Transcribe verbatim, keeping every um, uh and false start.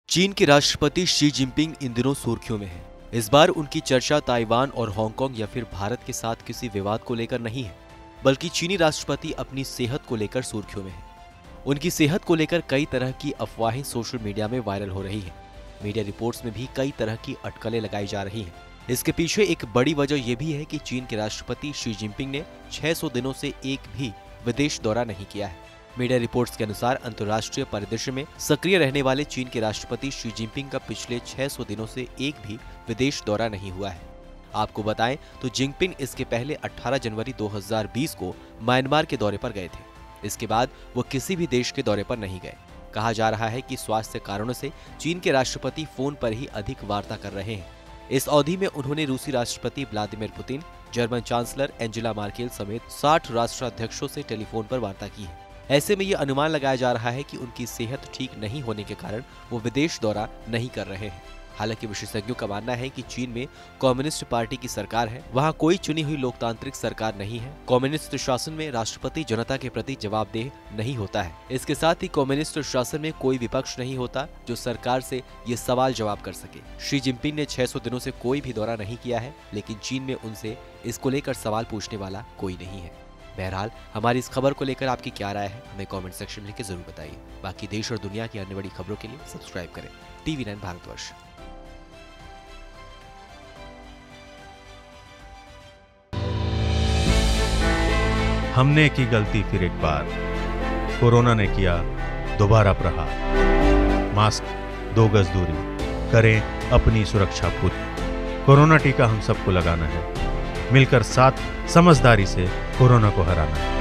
चीन के राष्ट्रपति शी जिनपिंग इन दिनों सुर्खियों में हैं। इस बार उनकी चर्चा ताइवान और हांगकांग या फिर भारत के साथ किसी विवाद को लेकर नहीं है, बल्कि चीनी राष्ट्रपति अपनी सेहत को लेकर सुर्खियों में हैं। उनकी सेहत को लेकर कई तरह की अफवाहें सोशल मीडिया में वायरल हो रही हैं। मीडिया रिपोर्ट्स में भी कई तरह की अटकलें लगाई जा रही हैं। इसके पीछे एक बड़ी वजह यह भी है कि चीन के राष्ट्रपति शी जिनपिंग ने छह सौ दिनों से एक भी विदेश दौरा नहीं किया है। मीडिया रिपोर्ट्स के अनुसार अंतर्राष्ट्रीय परिदृश्य में सक्रिय रहने वाले चीन के राष्ट्रपति शी जिनपिंग का पिछले छह सौ दिनों से एक भी विदेश दौरा नहीं हुआ है। आपको बताएं तो जिनपिंग इसके पहले अठारह जनवरी दो हज़ार बीस को म्यांमार के दौरे पर गए थे। इसके बाद वो किसी भी देश के दौरे पर नहीं गए। कहा जा रहा है कि स्वास्थ्य कारणों से चीन के राष्ट्रपति फोन पर ही अधिक वार्ता कर रहे हैं। इस अवधि में उन्होंने रूसी राष्ट्रपति Vladimir Putin, German chancellor Angela Merkel समेत साठ राष्ट्राध्यक्षों से टेलीफोन पर वार्ता की है। ऐसे में ये अनुमान लगाया जा रहा है कि उनकी सेहत ठीक नहीं होने के कारण वो विदेश दौरा नहीं कर रहे हैं। हालांकि विशेषज्ञों का मानना है कि चीन में कम्युनिस्ट पार्टी की सरकार है, वहां कोई चुनी हुई लोकतांत्रिक सरकार नहीं है। कम्युनिस्ट शासन में राष्ट्रपति जनता के प्रति जवाबदेह नहीं होता है। इसके साथ ही कम्युनिस्ट शासन में कोई विपक्ष नहीं होता जो सरकार से ये सवाल जवाब कर सके। शी जिनपिंग ने छह सौ दिनों से कोई भी दौरा नहीं किया है, लेकिन चीन में उनसे इसको लेकर सवाल पूछने वाला कोई नहीं है। बहरहाल हमारी इस खबर को लेकर आपकी क्या राय है, हमें कमेंट सेक्शन में लिख के जरूर बताइए। बाकी देश और दुनिया की अन्य बड़ी खबरों के लिए सब्सक्राइब करें टीवी नाइन भारतवर्ष। हमने की गलती फिर एक बार, कोरोना ने किया दोबारा प्रहार। मास्क, दो गज दूरी, करें अपनी सुरक्षा पूरी। कोरोना टीका हम सबको लगाना है, मिलकर साथ समझदारी से कोरोना को हराना है।